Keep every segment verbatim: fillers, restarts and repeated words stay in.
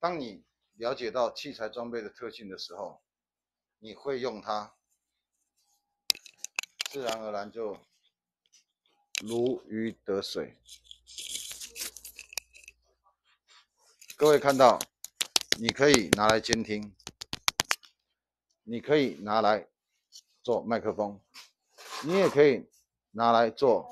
当你了解到器材装备的特性的时候，你会用它，自然而然就如鱼得水。各位看到，你可以拿来监听，你可以拿来做麦克风，你也可以拿来做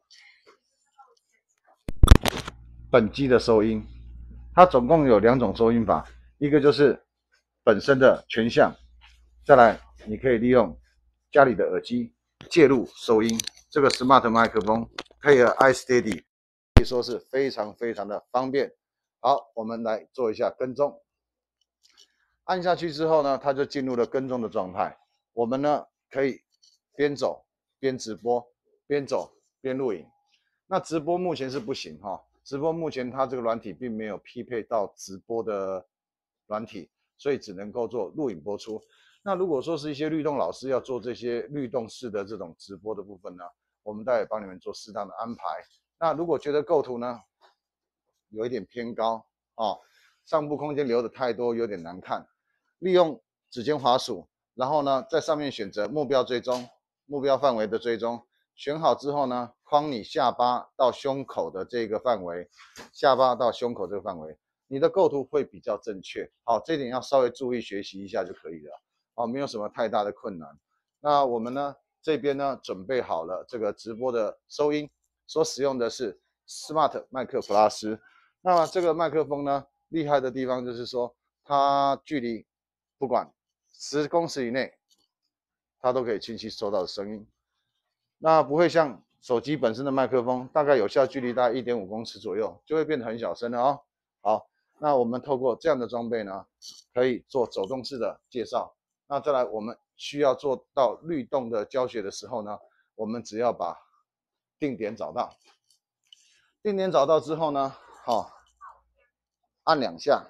本机的收音。它总共有两种收音法，一个就是本身的全向，再来你可以利用家里的耳机介入收音。这个 Smart 麦克风配合 iSteady， 可以说是非常非常的方便。好，我们来做一下跟踪。按下去之后呢，它就进入了跟踪的状态。我们呢可以边走边直播，边走边录影。那直播目前是不行哈、哦，直播目前它这个软体并没有匹配到直播的软体，所以只能够做录影播出。那如果说是一些律动老师要做这些律动式的这种直播的部分呢，我们待会帮你们做适当的安排。那如果觉得构图呢有一点偏高哦，上部空间留的太多，有点难看，利用指尖滑鼠，然后呢在上面选择目标追踪、目标范围的追踪，选好之后呢，框你下巴到胸口的这个范围，下巴到胸口这个范围，你的构图会比较正确。好，这点要稍微注意学习一下就可以了。好，没有什么太大的困难。那我们呢这边呢准备好了这个直播的收音，所使用的是 Smart 麦克 Plus。那么这个麦克风呢，厉害的地方就是说，它距离不管十公尺以内，它都可以清晰收到的声音。那不会像手机本身的麦克风，大概有效距离大概 一点五公尺左右，就会变得很小声了哦。好，那我们透过这样的装备呢，可以做走动式的介绍。那再来，我们需要做到律动的教学的时候呢，我们只要把定点找到，定点找到之后呢，好、哦，按两下。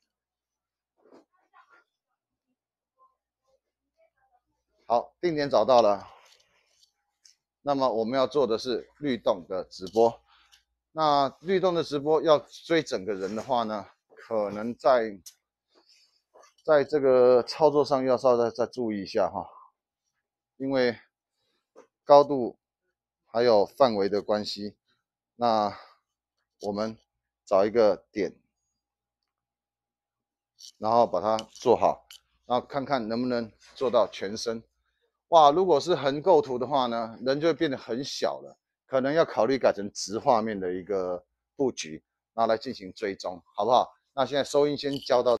好，定点找到了。那么我们要做的是律动的直播。那律动的直播要追整个人的话呢，可能在在这个操作上要稍微再注意一下哈，因为高度还有范围的关系。那我们找一个点，然后把它做好，然后看看能不能做到全身。哇，如果是横构图的话呢，人就会变得很小了，可能要考虑改成直画面的一个布局，然后来进行追踪，好不好？那现在收音先交到。